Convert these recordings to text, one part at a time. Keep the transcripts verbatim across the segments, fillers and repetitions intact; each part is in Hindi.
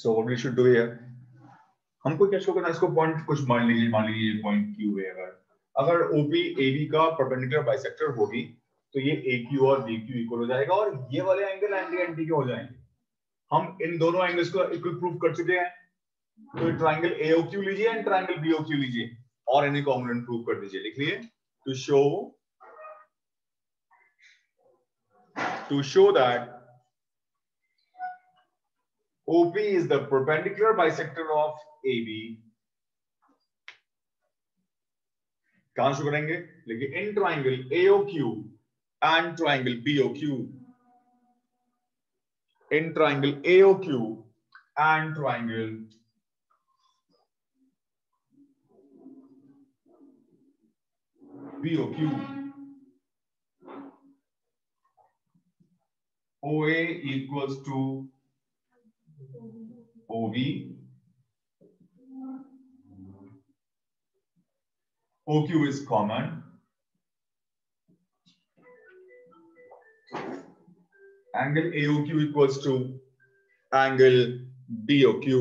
So what we should do here, हमको क्या शो करना है, इसको पॉइंट कुछ मान लीजिए, मान लीजिए पॉइंट क्यू है। अगर अगर ओपी एबी का परपेंडिकुलर बाइसेक्टर होगी तो ये ए क्यू और बी क्यू इक्वल हो जाएगा और ये वाले एंगल एंटी एंटी के हो जाएंगे। हम इन दोनों एंगल्स को इक्वल प्रूव कर चुके हैं, तो ट्रायंगल एओक्यू लीजिए एंड ट्रायंगल बीओक्यू लीजिए और इन्हें कॉन्ग्रुएंट प्रूव कर दीजिए। लिख लिए, to show to show that O P is the perpendicular bisector of A B. कहां शुरू करेंगे? लेकिन in triangle A O Q and triangle B O Q, in triangle A O Q and triangle B O Q, O A equals to O B, O Q is common, angle A O Q equals to angle B O Q.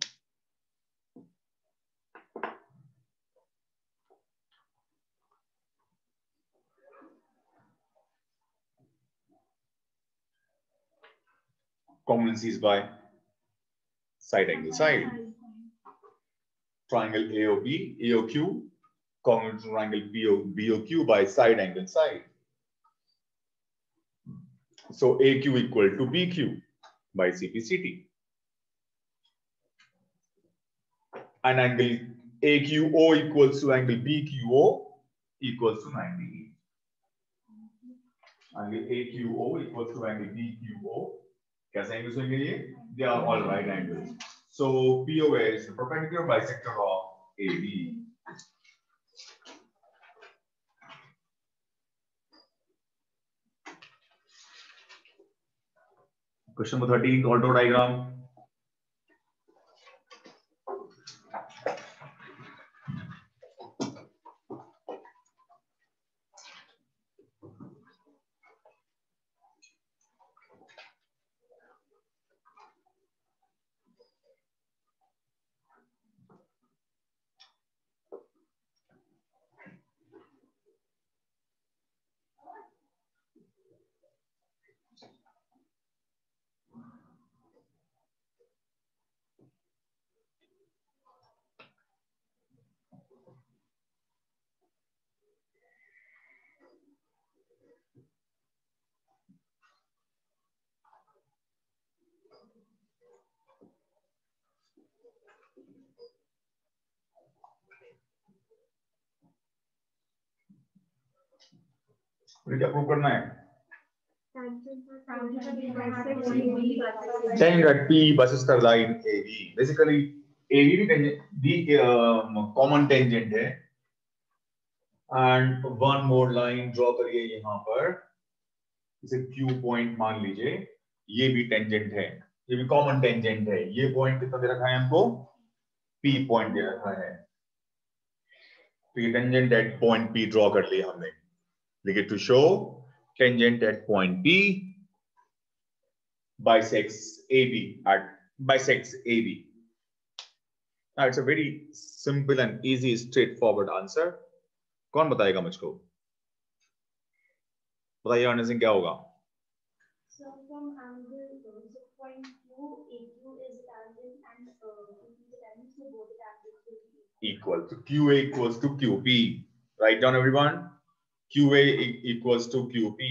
Congruencies by side angle side. Triangle A O B, A O Q, congruent to triangle B O B O Q by side angle side. So A Q equal to B Q by C P C T. And angle A Q O equals to angle B Q O equals to ninety. Angle A Q O equals to angle B Q O. कैसे एंगल्स होंगे ये? They are all right angles. So P O A is the perpendicular bisector of A B. Question number thirteen, contour diagram. क्या प्रूव करना है? Tangent at P versus the line A B. Basically, A B भी tangent, B uh, common tangent है. And one more line draw करिए यहाँ पर. इसे Q point मान लीजिए. ये भी tangent है. ये भी common tangent है. ये point कितना दे रखा है हमको? P point दे रखा है. तो ये tangent at point P draw कर लिया हमने. लेकिन to show tangent at point P bisects A B at bisects A B. Now it's a very simple and easy, straightforward answer. कौन बताएगा मुझको? बताइए आने से क्या होगा? So from angle, so point Q, A Q is tangent and uh, Q P is tangent, so both the angles will be equal. So Q A equals to Q P. Write down everyone. Q A equals to Q P.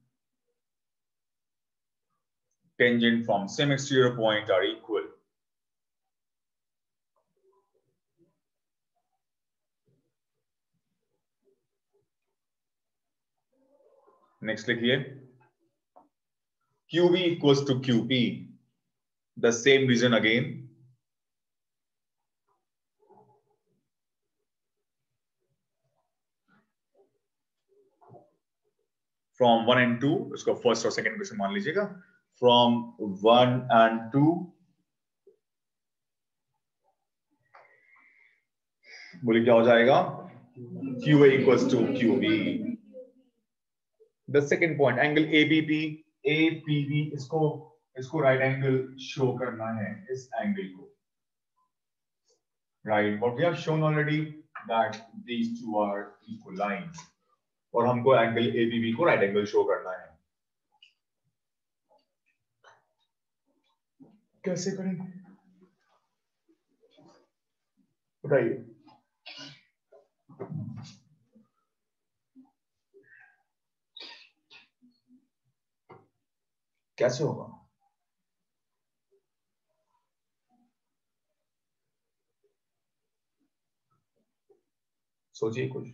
Tangent from same exterior point are equal. Next लिखिए. Q B equals to Q P. The same reason again. From one and two, इसको first और second question मान लीजिएगा. From one and two, बोलिए क्या हो जाएगा? Q A equals to Q B. The second point, angle A B P, A P B, इसको इसको राइट एंगल शो करना है इस एंगल को, right, what we have shown already that these two are equal lines, और हमको एंगल एबीबी को राइट एंगल शो करना है। कैसे करेंगे बताइए? कैसे होगा? सोचिए कुछ।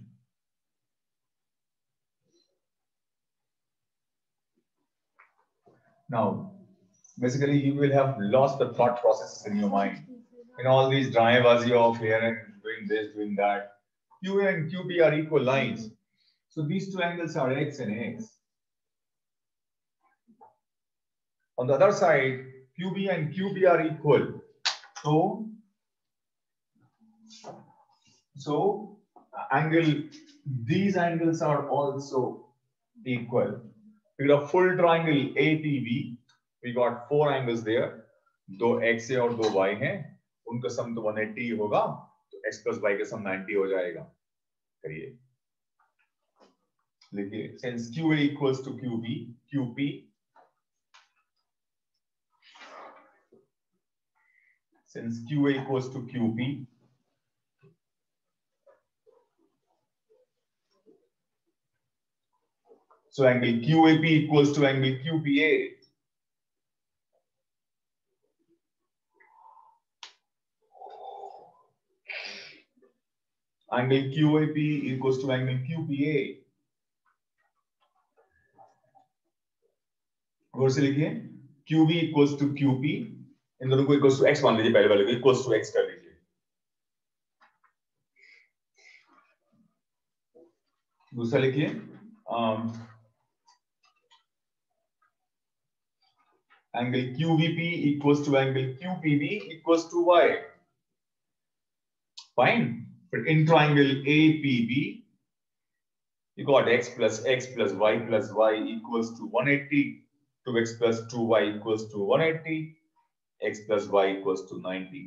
Now, basically, you will have lost the thought processes in your mind. In all these drivewazi of here and doing this, doing that, Q A and Q B are equal lines. So these two angles are X and X. On the other side, Q B and Q B are equal. So, so angle, these angles are also equal. We got a full triangle A P B. We got four angles there. दो x है और दो y हैं. उनका सम तो one eighty होगा. तो x plus y का सम ninety हो जाएगा. करिए. लिखिए. Since Q A equals to Q B, Q P since Q A equals to Q P, so angle Q A P equals to angle Q P A. Angle Q A P equals to angle Q P A. गौर से लिखिए. Q B equals to Q P. इन दोनों को equals to x मान लीजिए, पहले वाले को equals to x कर लीजिए. दूसरा लिखिए. um, angle Q V P equals to angle Q P B equals to y. Fine. But in triangle A P B, you got x plus x plus y plus y equals to one eighty. two x plus two y equals to one eighty. X plus y equals to ninety.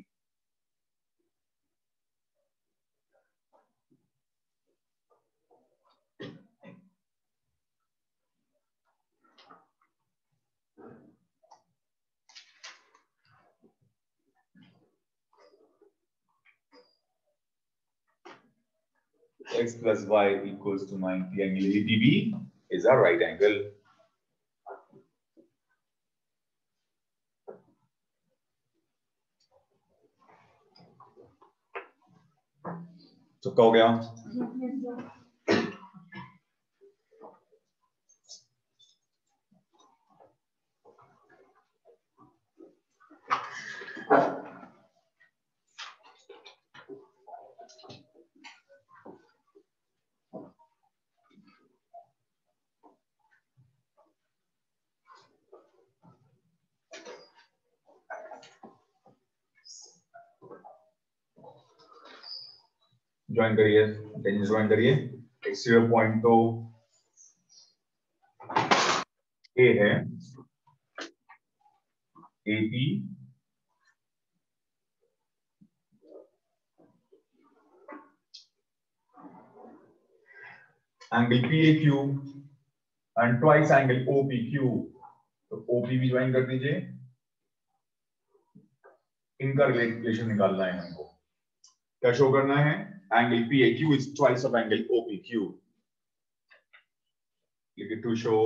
X plus y equals to ninety. Angle A P B is a right angle. चुका हो गया? ज्वाइन करिए, टेंजेंट ज्वाइन करिए. एक्सटीरियर पॉइंट तो ए है, AP angle P A Q and twice angle O P Q. तो ओपी भी ज्वाइन कर दीजिए. इनका रिलेशन निकालना है हमको. क्या शो करना है? Angle P A Q is twice of angle O P Q. Click it to show.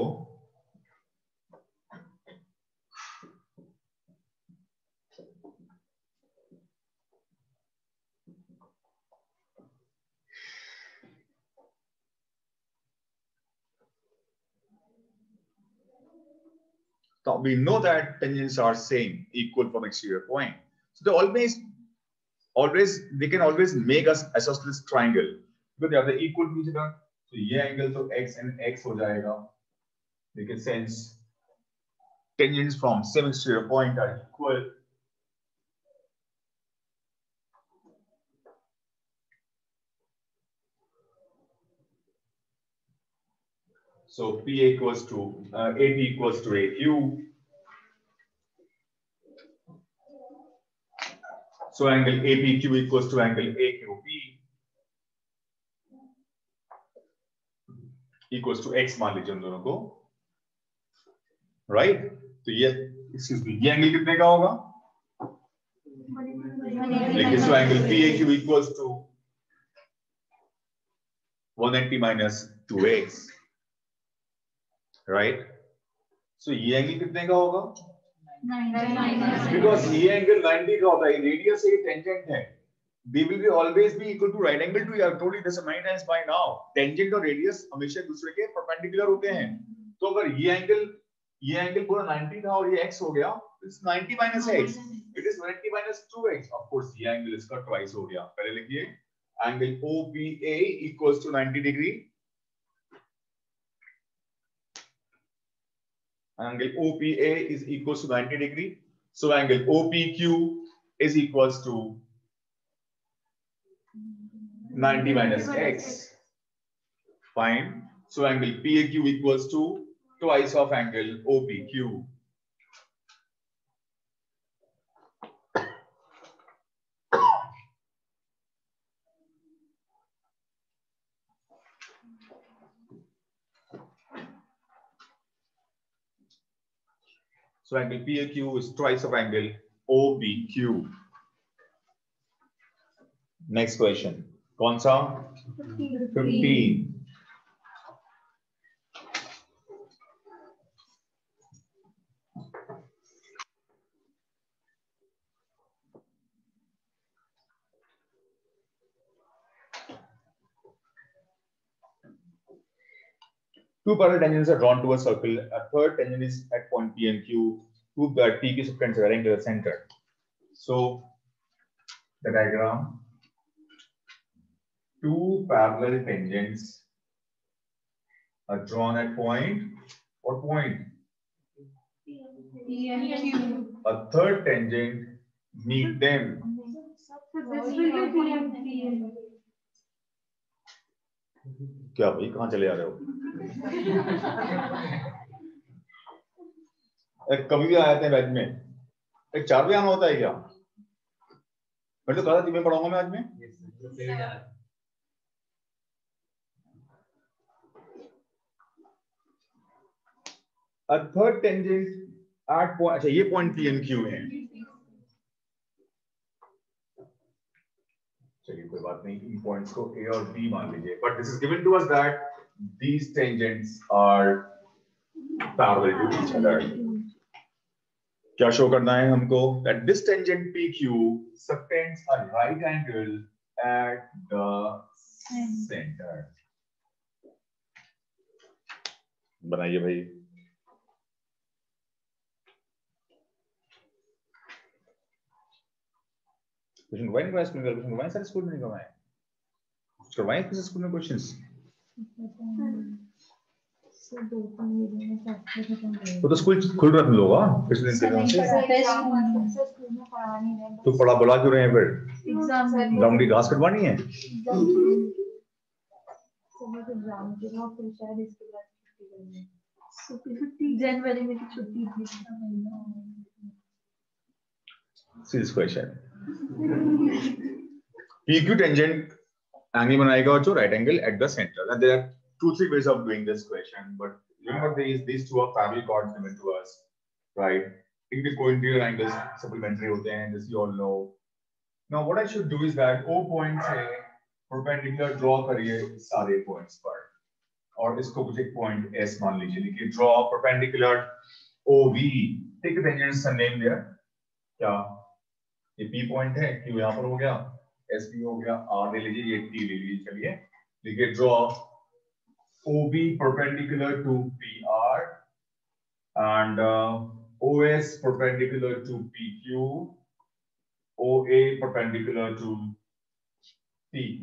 So we know that tangents are same, equal from exterior point. So they always, always, they can always make us isosceles triangle because they are the equal to each other. So ये angle तो x and x हो जाएगा. Because since tangents from same exterior point are equal, so P equals to uh, A P equals to A Q. So angle A P Q equals to angle A Q P equals to x मान लीजिए उन दोनों को, राइट? तो ये एक्सक्यूज मी, ये एंगल कितने का होगा? लेकिन so angle P A Q equals to one eighty minus two x, right? So ये एंगल कितने का होगा? Because ये एंगल ninety का होता है, रेडियस से टेंजेंट है, they will be always be equal to right angle to, I have told you this many times by now, tangent और रेडियस हमेशा एक दूसरे के परपेंडिकुलर होते हैं। तो अगर ये एंगल ये एंगल पूरा ninety था और ये x हो गया, it's ninety minus x, it is one eighty minus two x, of course ये एंगल इसका twice हो गया। पहले लिखिए angle O P A equals to ninety degree, angle O P A is equals to ninety degree, so angle O P Q is equals to ninety minus x, fine. So angle P A Q equals to twice of angle O P Q. So angle P A Q is twice of angle O P Q. Next question. कौन सा? fifteen. Two parallel tangents are drawn to a circle. A third tangent is at point P and Q. Two that P Q subtends are to the center. So the diagram. Two parallel tangents are drawn at point. What point? P and Q. A third tangent meet them. क्या भाई कहाँ चले आ रहे हो? एक कभी भी आ जाते हैं बैच में, एक चार बजे आना होता है क्या? मैं तो कहा था तुम्हें पढ़ाऊंगा मैं आज में। A third tangent at point, अच्छा ये point P and Q है। चलिए कोई बात नहीं, इन पॉइंट्स को A और B मान लीजिए, but this is given to us that these tangents are parallel to each other. क्या शो करना है हमको? That this tangent P Q subtends a right angle at the center. बनाइए भाई। क्वेश्चन करवाएं क्लास में, क्वेश्चन करवाएं सारे स्कूल में नहीं करवाएं, करवाएं किसी स्कूल में क्वेश्चंस। वो तो स्कूल खुल रहा तुम लोग हाँ पिछले दिन से, तो पढ़ा बुला क्यों रहे हैं फिर? ग्राउंड की घास कटवानी है? जनवरी में छुट्टी थी। See this question. P Q tangent angle बनाएगा और जो right angle at the center. And there are two three ways of doing this question, but remember these these two are parallel chords given to us, right? इनके co-interior angles supplementary होते हैं, this you all know. Now what I should do is that O point से perpendicular draw करिए सारे points पर, और इसको कुछ एक point S मान लीजिए, लिखिए draw perpendicular O V. Take the tangents and name there. क्या? ये P point है, Q यहाँ पर हो गया, S P हो गया, R ले लीजिए, ये T ले लीजिए, चलिए लिखिए draw O B perpendicular to P R and uh, O S perpendicular to P Q, O A perpendicular to P Q.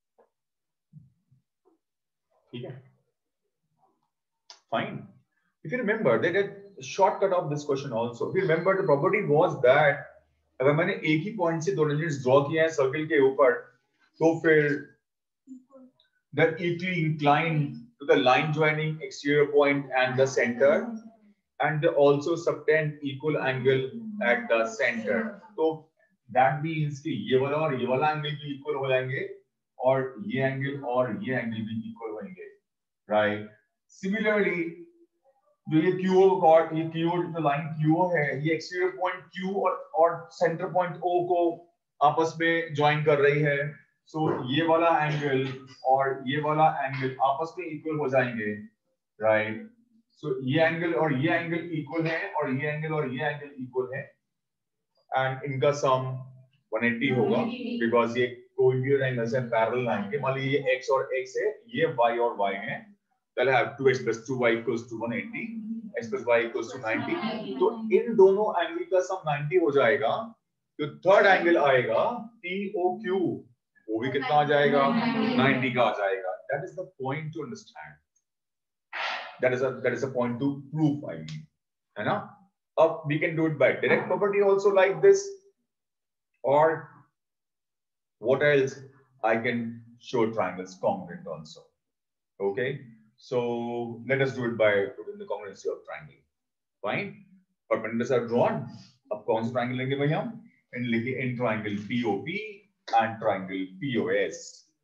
ठीक है? Fine. If you remember, they did a shortcut of this question also. If you remember, the property was that अगर मैंने एक ही पॉइंट से दो टेंजेंट्स ड्रॉ किए हैं सर्कल के ऊपर, तो फिर they're equally inclined to the line joining exterior point and the center, and they also subtend equal angle at the center. तो दैट मींस कि ये वाला और ये वाला एंगल भी इक्वल हो जाएंगे और ये एंगल और ये एंगल भी इक्वल होंगे, राइट। सिमिलरली जो ये Q O कॉर्ड, ये Q O जो लाइन Q O है, ये एक्सटीरियर पॉइंट Q और और सेंटर पॉइंट O को आपस में ज्वाइन कर रही है। सो so, ये वाला एंगल और ये वाला एंगल आपस में इक्वल हो जाएंगे, राइट। सो so, ये एंगल और ये एंगल इक्वल है और ये एंगल और ये एंगल इक्वल है एंड इनका सम one eighty होगा बिकॉज ये कोइंसिडेंट एंगल्स हैं पैरेलल लाइन के। मान लीजिए ये x और x है, ये y और y है, then I have two x plus two y equals to one eighty, x plus y equals to ninety। तो इन दोनों एंगल का सम ninety हो जाएगा। तो थर्ड एंगल आएगा P O Q, वो भी कितना आ जाएगा, ninety का आ जाएगा। That is the point to understand. That is a that is a point to prove, I mean, है ना। अब we can do it by direct property also like this, or what else, I can show triangles congruent also. Okay, so let us do it by putting the congruency of triangle. Fine, perpendiculars are drawn. अब कौन सा triangle लेंगे भाई हम, इन लिखे in triangle P O P and triangle P O S.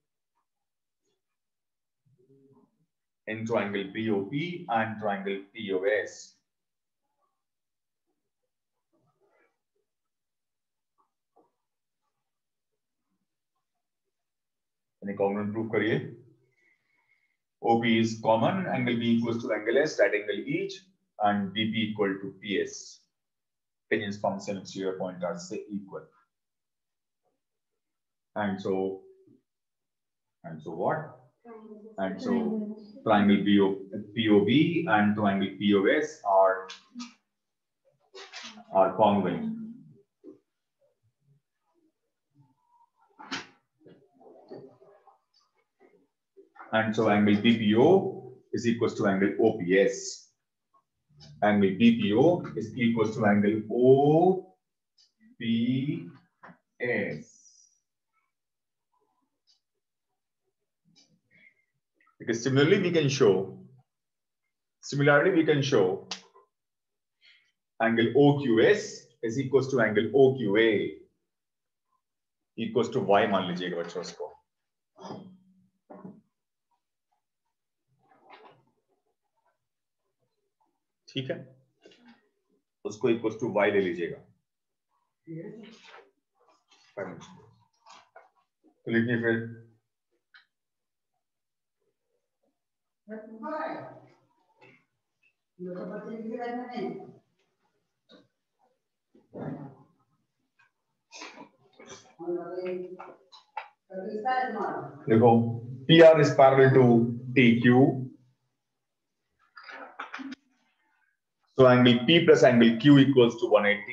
In triangle P O P and triangle P O S. यानी congruent proof करिए। O P is common, angle B equals to angle S, right angle each, and B P equal to P S. Tangents from the same exterior point are say equal. And so, and so what? And so triangle P O, P O B and triangle P O S are, are congruent. And so angle B P O is equals to angle O P S. Angle B P O is equals to angle O P S. Because similarly we can show, similarly we can show angle O Q S is equals to angle O Q A equals to y मान लीजिएगा बच्चों इसको। ठीक है, उसको इक्वल टू y ले लीजिएगा। तो लिखिए फिर देखो P R is parallel to T Q. So angle P plus angle Q equals to one eighty.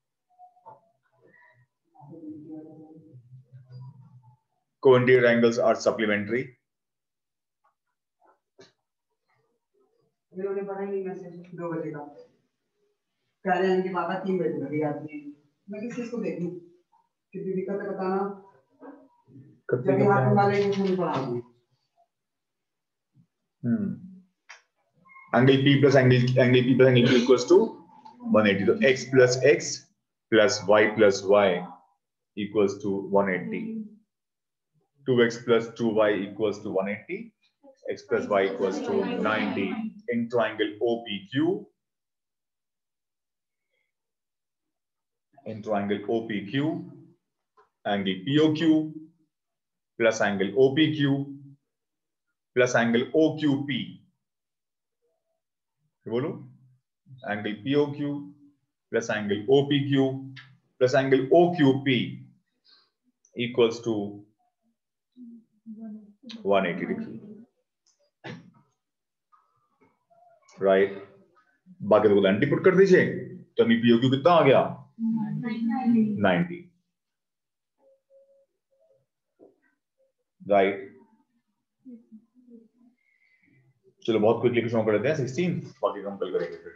Co-interior angles are supplementary. दो बजे का पहले इनके पापा तीन बजे लगी आती है। मैं किस चीज को देखूं, कितनी दिक्कत है बताना। जब हाथ वाले नहीं पढ़ाऊंगी। हम्म angle P plus angle angle P plus angle Q equals to one eighty. So x plus x plus y plus y equals to one eighty. two x plus two y equals to one eighty. X plus y equals to ninety. In triangle O P Q, in triangle O P Q, angle P O Q plus angle O P Q plus angle O Q P. बोलो, angle P O Q plus angle O P Q plus angle O Q P equals to one eighty degree. Right? बाकी तो एंटी पुट कर दीजिए, तो हमें P O Q कितना आ गया, ninety. Right? चलो बहुत क्विकली क्वेश्चन कर लेते हैं सिक्सटीन, बाकी हम कल करेंगे फिर।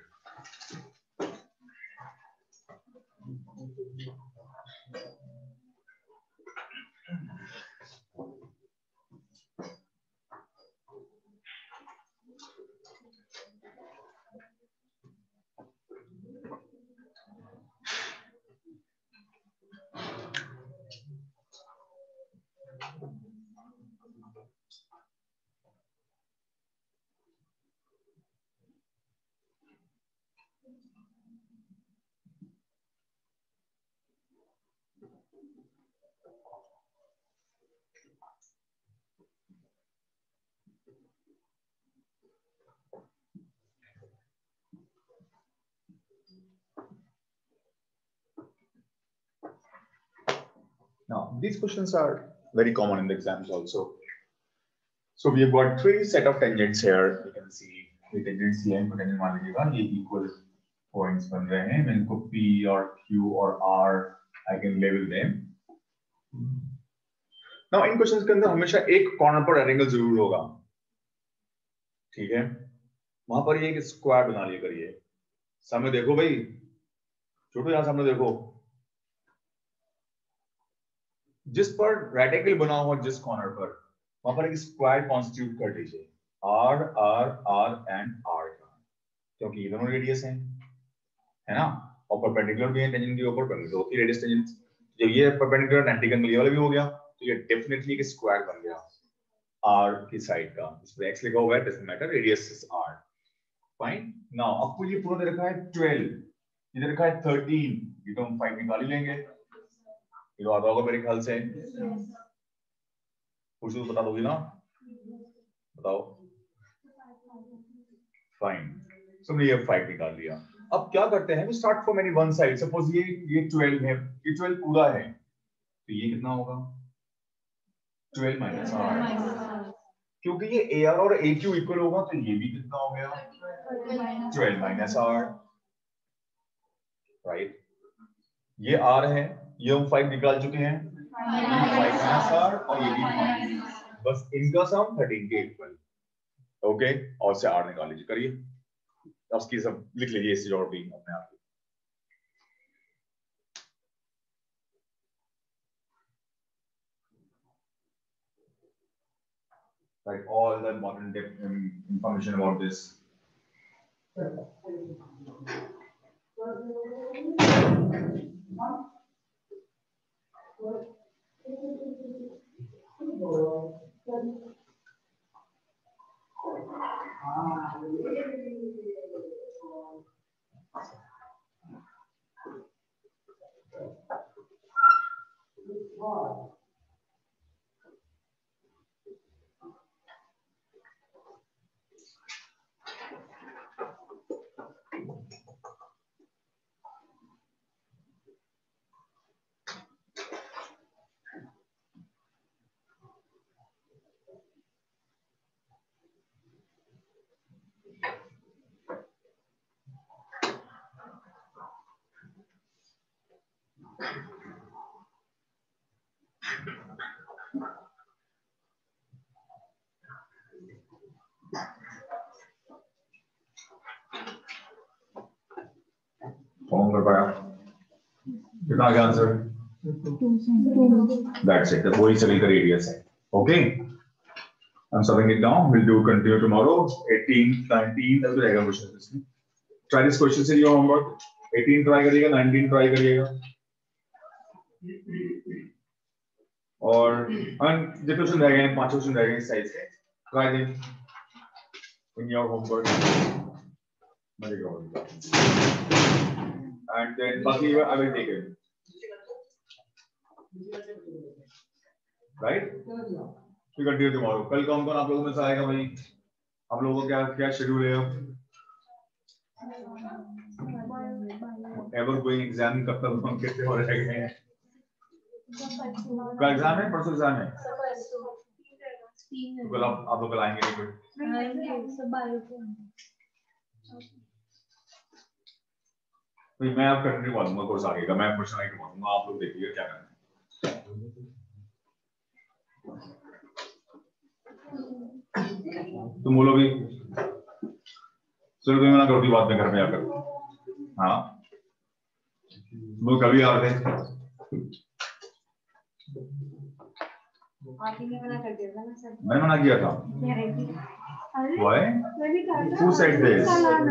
these questions are very common in the exams also. So we have got three set of tangents here. You can see the tangents here. इनको tangent मान लीजिएगा, ये equal points बन रहे हैं. मैं इनको P और Q और R I can label them. Now in questions के अंदर हमेशा एक corner पर rectangle जरूर होगा. ठीक है? वहां पर ये एक स्क्वायर बना लिया करिए. सामने देखो भाई, छोटू यहाँ सामने देखो. जिस पर रेक्टेंगल बना हुआ जिस कॉर्नर पर, वहां पर एक स्क्वायर कॉन्स्टिट्यूट कर लीजिए. R R R and R का, क्योंकि ये दोनों रेडियस हैं, है ना, और परपेंडिकुलर भी है टेंजेंट के ऊपर, दो की रेडियस टेंजेंट. जब ये परपेंडिकुलर नाइंटी एंगल ये वाला भी हो गया, तो ये डेफिनेटली एक स्क्वायर बन गया आर की साइड का. इस पर एक्स लिखा हुआ है, doesn't matter, radius is R. Fine. Now आपको ये पूरा दे रखा है ट्वेल्व, इधर रखा है थर्टीन, ये तो हम फाइव निकाल ही लेंगे. ये तो आता होगा मेरे ख्याल से. कुछ तो बता दोगी ना, बताओ. फाइन. सो हमने ये फाइव निकाल लिया. अब क्या करते हैं, start from any one side. Suppose ये ये ट्वेल्व है, ये ट्वेल्व पूरा है, तो ये कितना होगा? Twelve minus R. क्योंकि ये ए आर और ए क्यू इक्वल होगा, तो ये भी कितना हो गया? Twelve minus R. राइट. ये आर है, ये हम फाइव निकाल चुके हैं, फाइव माइनस आर, और ये भी फाइव. बस इनका सम थर्टीन के इक्वल. ओके, और से आर निकाल लीजिए. करिए, उसकी सब लिख लीजिए इस और भी अपने आप. Like all the important information about this. कौन कर पाया? कितना आ गया आंसर? That's it. वही सर्कल का रेडियस है. Okay. I'm solving it down. We'll do continue tomorrow. eighteen, nineteen तक रहेगा क्वेश्चन इसमें. Try this question से your homework. eighteen try करिएगा, nineteen try करिएगा. और जितने क्वेश्चन रह गए हैं, पांच क्वेश्चन रह गए इस साइज के. Try them in your homework. Very good. And then बाकी I will take it. Right? We continue tomorrow. कल कौन कौन आप लोगों में से आएगा भाई? आप लोगों का क्या क्या शेड्यूल है अब? Ever going exam कब तक हम कितने हो रहे हैं? कल एग्जाम है, परसों एग्जाम है. तो कल आप आप लोग कल आएंगे नहीं? तो मैं आप कंटिन्यू करूंगा कोर्स आगे का. मैं क्वेश्चन आई करवाऊंगा, आप लोग देखिए क्या करना है. तुम बोलो भी, चलो भी मना करो की बात में घर में आकर. हाँ, वो कभी आ रहे थे. मैंने मना किया था. Why? Who said this?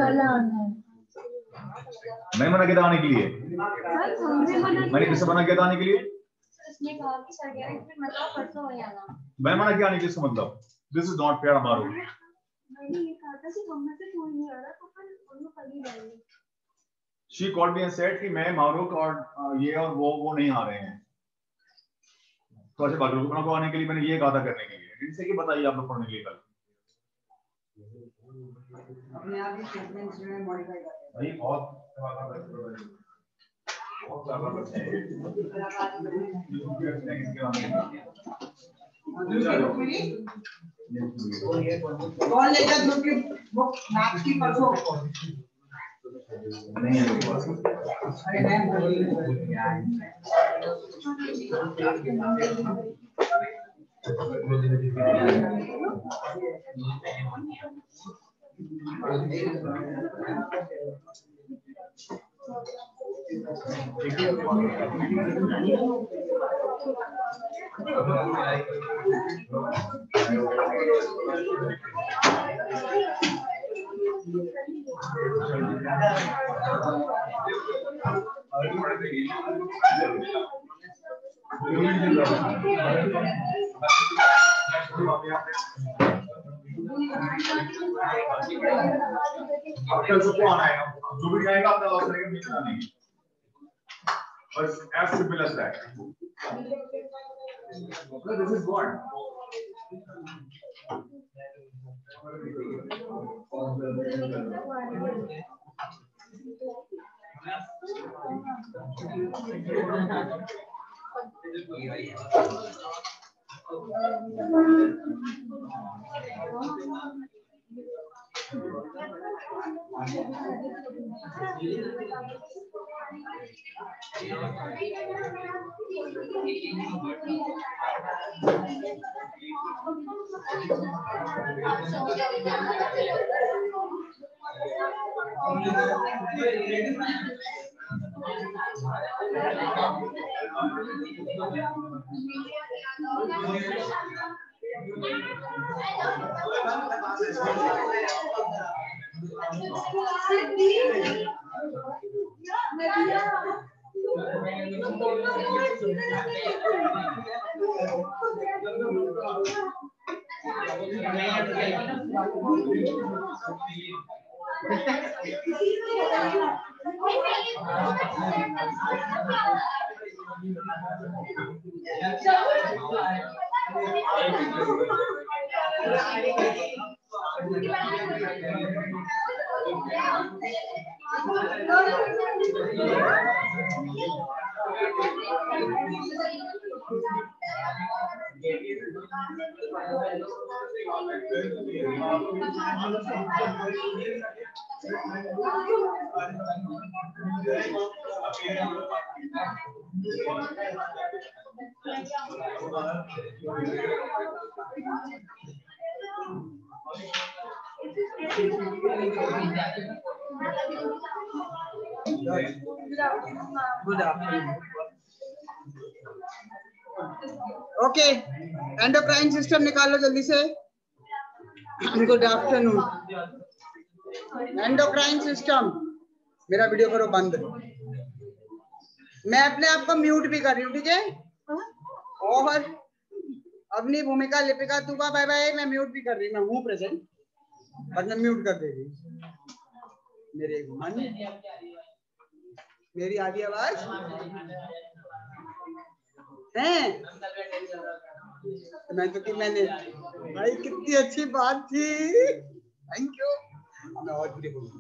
मैं मना किया था आने के लिए. मैंने किससे मना किया था आने के लिए? उसने कहा कि सर यार फिर मतलब परसों हो जाना. मैं मना किया आने के इसका मतलब दिस इज नॉट फेयर. हमारो मैंने ये कहा था कि हम में से कोई नहीं आ रहा, तो फिर उनको कल ही जाएंगे. She called me and said कि मैं मारूक और ये और वो वो नहीं आ रहे हैं. तो ऐसे बाकी लोगों को आने के लिए मैंने ये कहा था करने के लिए. इनसे की बताइए आप लोग पढ़ने के लिए कल. अपने आप ही स्टेटमेंट्स जो है मॉडिफाई करते हैं. भाई बहुत बहुत ज्यादा बच्चे हैं। कौन लेकर ग्रुप की बुक मैथ्स की परसों? नहीं है अरे मैम कल सबको आना है, जो भी जाएगा अपना लॉस करेगा, बीच में नहीं, बस as simple as that. This is what. Good afternoon. Okay, endocrine system निकालो जल्दी से। Good afternoon. एंडोक्राइन सिस्टम, मेरा वीडियो करो बंद। मैं अपने आप को म्यूट भी कर रही हूँ, ठीक है? और अपनी भूमिका लिपिका तुबा बाय बाय, मैं म्यूट भी कर रही हूँ। मैं हूँ प्रेजेंट पर मैं म्यूट कर दे रही। मेरे मन, मेरी आधी आवाज है। मैं तो कि मैंने भाई कितनी अच्छी बात थी, थैंक यू। मैं और भी बोलूँ।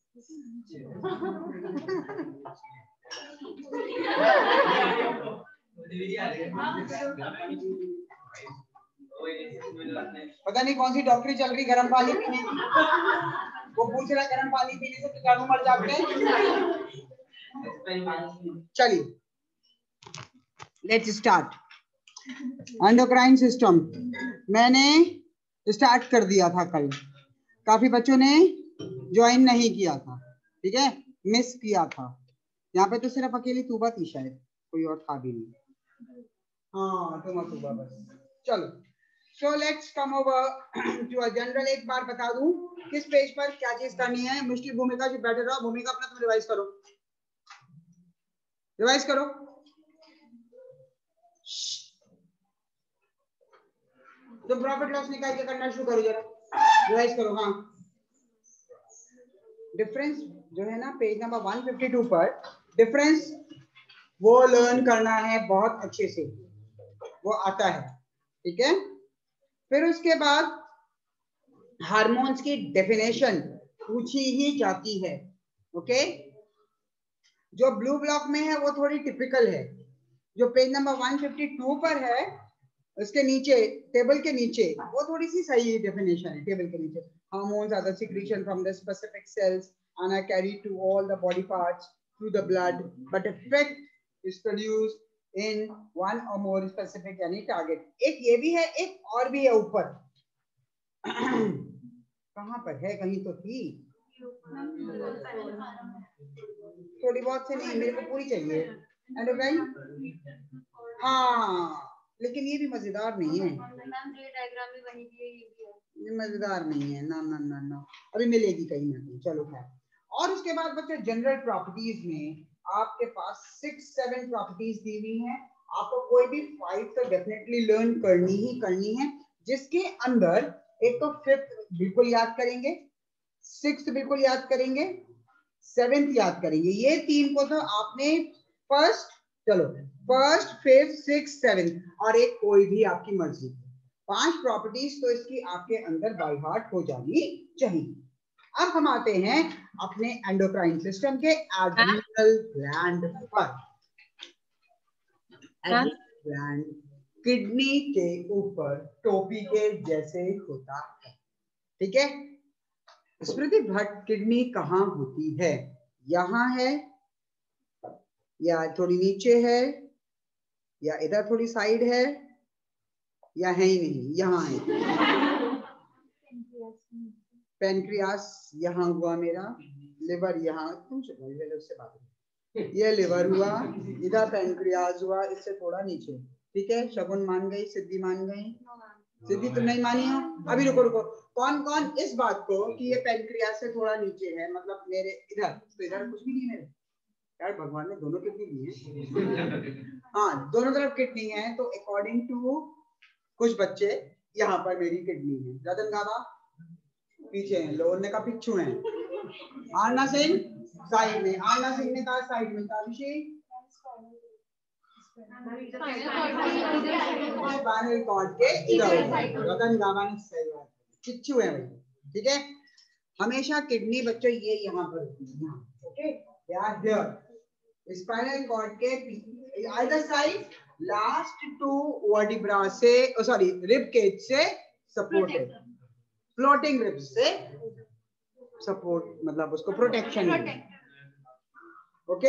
पता नहीं कौन सी डॉक्टरी चल रही गर्म पानी पीने की। वो पूछ रहा गर्म पानी पीने से कीटाणु मर जाते हैं। चलिए लेट्स स्टार्ट। एंडोक्राइन सिस्टम मैंने स्टार्ट कर दिया था कल, काफी बच्चों ने ज्वाइन नहीं किया था, ठीक है, मिस किया था। यहाँ पे तो सिर्फ अकेली तूबा थी, शायद कोई और था भी नहीं। हाँ तुम तूबा बस। चलो so let's come over to a general. एक बार बता दूं किस पेज पर क्या चीज करनी है। मुश्किल भूमिका जो बैठे रहो, भूमिका अपना तुम रिवाइज करो, रिवाइज करो। तो प्रॉफिट लॉस निकाल के करना शुरू करो, जरा रिवाइज करो। हाँ डिफरेंस जो है ना पेज नंबर एक सौ बावन पर, डिफरेंस वो लर्न करना है बहुत अच्छे से, वो आता है, ठीक है। फिर उसके बाद हार्मोन्स की डेफिनेशन पूछी ही जाती है, ओके। जो ब्लू ब्लॉक में है वो थोड़ी टिपिकल है, जो page number one fifty two पर है उसके नीचे टेबल के नीचे वो थोड़ी सी सही डेफिनेशन है। टेबल के नीचे hormones are the secretion from the specific cells and are carried to all the body parts through the blood, but effect is produced in one or more specific any target. एक ये भी है, एक और भी है ऊपर कहाँ पर है, कहीं तो थी, थोड़ी बहुत से नहीं, मेरे को पूरी चाहिए। एंड भाई हाँ, लेकिन ये भी मजेदार नहीं है, ये मजेदार नहीं है, ना ना ना ना, अभी मिलेगी कहीं ना कहीं। चलो खैर, और उसके बाद बच्चे जनरल प्रॉपर्टीज में आपके पास सिक्स सेवन प्रॉपर्टीज दी हुई हैं। आपको कोई भी फाइव तो डेफिनेटली लर्न करनी ही करनी है, जिसके अंदर एक तो फिफ्थ बिल्कुल याद करेंगे, सिक्स्थ बिल्कुल याद करेंगे, सेवेंथ याद करेंगे। ये तीन को तो आपने फर्स्ट, चलो फर्स्ट फिफ्थ सिक्स सेवेंथ, और एक कोई भी आपकी मर्जी, पांच प्रॉपर्टीज तो इसकी आपके अंदर बाय हार्ट हो जानी चाहिए। अब हम आते हैं अपने एंडोक्राइन सिस्टम के एड्रिनल ग्लैंड पर। एड्रिनल ग्लैंड किडनी के ऊपर टोपी के जैसे होता है, ठीक है। स्मृति भट्ट, किडनी कहाँ होती है? यहाँ है या थोड़ी नीचे है या इधर थोड़ी साइड है या है ही नहीं? यहाँ है। पेनक्रियास यहाँ हुआ मेरा, लिवर यहाँ, तुम उससे बात, ये लिवर हुआ, इधर पेनक्रियास हुआ, इससे थोड़ा नीचे, ठीक है। शगुन मान गई, सिद्धि मान गई, सिद्धि तुम नहीं मानी हो। अभी रुको रुको, कौन कौन इस बात को कि ये पेनक्रियास से थोड़ा नीचे है, मतलब मेरे इधर, तो इधर कुछ भी नहीं मेरे, यार भगवान ने दोनों किडनी दी है। हाँ, दोनों तरफ किडनी है, तो अकॉर्डिंग टू कुछ बच्चे यहाँ पर मेरी किडनी है। रतन गावा पीछे हैं, लोन ने कहा पिछू है, आरना सिंह साइड में, आरना सिंह ने कहा साइड में, ताबिशी स्पाइनल कॉर्ड के इधर, रतन गावा ने सही बात, पिछू है भाई, ठीक है। हमेशा किडनी बच्चों ये यहाँ पर होती है, यहाँ, ओके, याद हियर, स्पाइनल कॉर्ड के either side, last two vertebra से, सॉरी रिब केज से सपोर्टेड, फ्लोटिंग रिब्स से सपोर्ट, मतलब उसको protection, okay.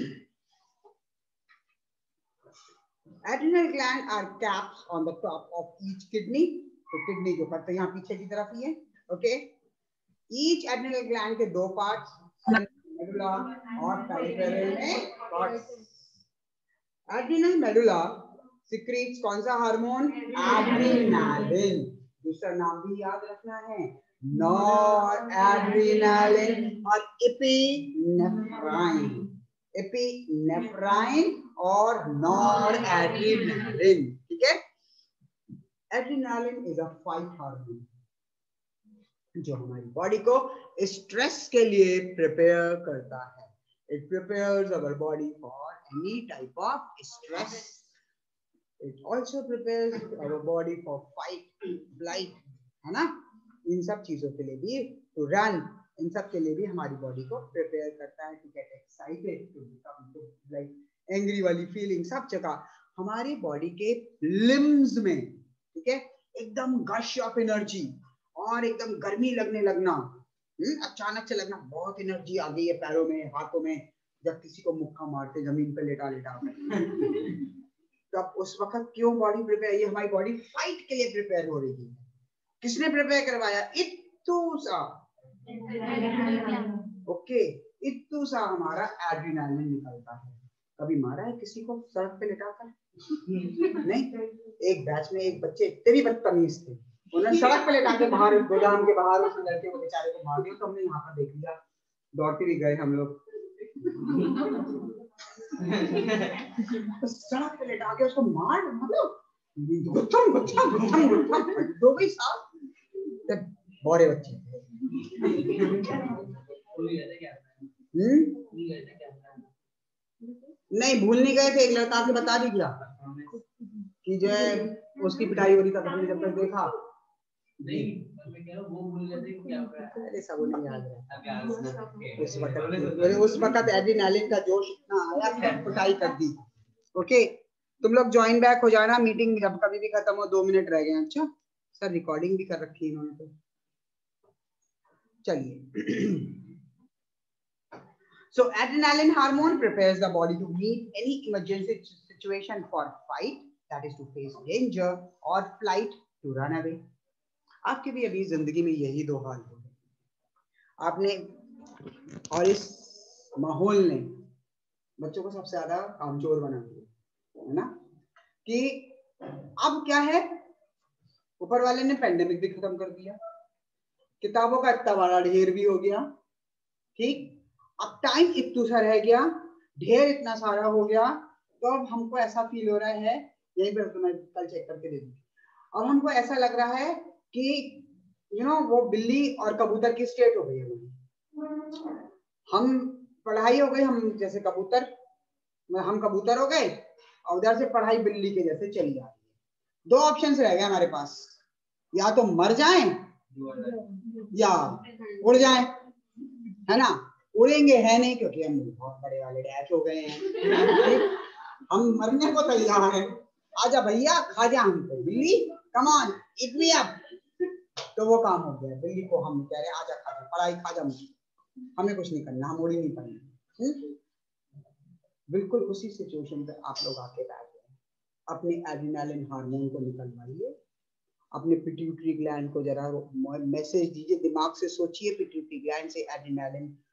Adrenal gland are caps on the top of each kidney, तो किडनी जो करते हैं यहाँ पीछे की तरफ ही है, ओके। ईच एड्रिनल ग्लैंड के दो पार्ट्स, मेडुला और पेरिफेरल में पार्ट्स। एड्रिनल मेडुला सिक्रीट्स कौन सा हार्मोन? एड्रिनालिन, दूसरा नाम भी याद रखना है, नॉर एड्रिनालिन और एपिनेफ्राइन, एपिनेफ्राइन और नॉर एड्रिनालिन, ठीक है। Adrenaline is a fight hormone जो हमारी बॉडी को स्ट्रेस के लिए प्रिपेयर करता है। It prepares our body for any type of stress. It also prepares our body for fight, flight, है ना। इन सब चीजों के लिए भी, to run, इन सब के लिए भी हमारी बॉडी को प्रिपेयर करता है, to get excited, to become to like angry वाली फीलिंग सब जगह हमारी बॉडी के लिम्स में, ठीक है, एकदम गश ऑफ एनर्जी और एकदम गर्मी लगने लगना, अचानक से लगना बहुत एनर्जी आ गई है पैरों में, हाथों में, जब किसी को मुक्का मारते जमीन पे लेटा लेटा तब उस वक्त क्यों बॉडी प्रिपेयर, ये हमारी बॉडी फाइट के लिए प्रिपेयर हो रही है। किसने प्रिपेयर करवाया? इत्तूसा, ओके, इत्तूसा हमारा एड्रिनालिन निकलता है। कभी मारा है किसी को सड़क पे लेटाकर? नहीं। एक बैच में एक बच्चे इतने भी बदतमीज थे, उन्होंने सड़क पे लेटा के बाहर गोदाम के बाहर उस लड़के को बेचारे को मार दिया, तो हमने यहाँ पर देख लिया, दौड़ते भी गए हम लोग। सड़क पे लेटा के उसको मार, मतलब गुत्थम गुत्थम गुत्थम गुत्थम दो भी साथ बड़े बच्चे थे। नहीं भूल नहीं गए थे, एक लड़का के बता भी दिया कि जो है उसकी पिटाई हो रही था, जब तक देखा मैं कह रहा हूं वो भूल जाते हैं क्या होगा। अरे सब उन्हें याद है अभी उस वक्त, उस वक्त एड्रेनालिन का जोश इतना आया कि पिटाई कर दी। ओके, तुम लोग ज्वाइन बैक हो जाना, मीटिंग जब कभी भी खत्म हो, दो मिनट रह गए। अच्छा सर, रिकॉर्डिंग भी कर रखी है इन्होंने तो। चलिए, so adrenaline hormone prepares the body to meet any emergency situation for fight, that is to face danger, or flight to run away. आपके भी अभी जिंदगी में यही दो हाल हो गए आपने, और इस माहौल ने बच्चों को सबसे ज्यादा कामचोर बना दिया है ना। कि अब क्या है, ऊपर वाले ने पेंडेमिक भी खत्म कर दिया, किताबों का इतना बड़ा ढेर भी हो गया, ठीक, अब टाइम इतना सा रह गया, ढेर इतना सारा हो गया, तो अब हमको ऐसा फील हो रहा है, यही पर तो मैं कल चेक करके दे दूंगी, अब हमको ऐसा लग रहा है कि यू नो वो बिल्ली और कबूतर की स्टेट हो गई है। हम पढ़ाई हो गई, हम जैसे कबूतर, हम कबूतर हो गए, और उधर से पढ़ाई बिल्ली के जैसे चली आ रही है। दो ऑप्शन रह गए हमारे पास, या तो मर जाएं या उड़ जाएं, है ना। उड़ेंगे है नहीं, क्योंकि हम बहुत बड़े वाले डैश हो गए हैं, हम मरने को तैयार हैं। आजा भैया खा जा हमको, बिल्ली come on eat me up. तो वो काम हो गया, बिल्ली को हम कह रहे आजा खा जा, पढ़ाई खा जा, हमें कुछ नहीं करना, हम उड़ ही नहीं पाएंगे। बिल्कुल उसी सिचुएशन पे आप लोग आके बैठ गए। अपने एड्रेनालिन हार्मोन को निकलवाइए, अपने पिट्यूटरी ग्लैंड को जरा मैसेज दीजिए, दिमाग से सोचिए पिट्यूटरी ग्लैंड से एड्रेनालिन